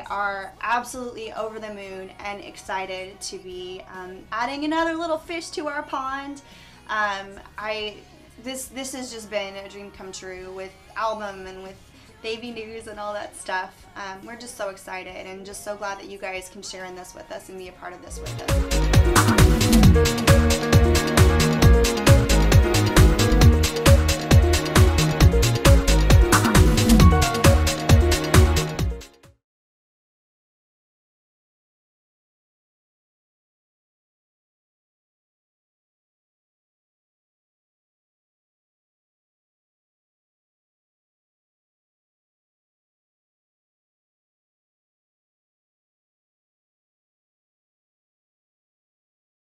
are absolutely over the moon and excited to be adding another little fish to our pond. This has just been a dream come true with album and with baby news and all that stuff. We're just so excited and just so glad that you guys can share in this with us and be a part of this with us.